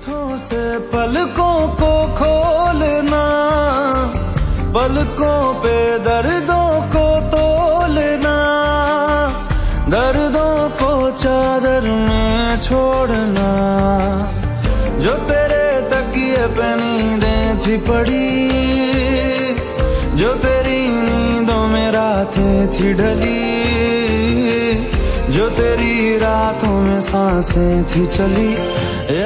होठों से पलकों को खोलना, पलकों पे दर्दों को तोलना, दर्दों को चादर में छोड़ना। जो तेरे तकिए पे नींदें थी पड़ी, जो तेरी नींदों में रातें थी ढली, जो तेरी रातों में सांसें थी चली।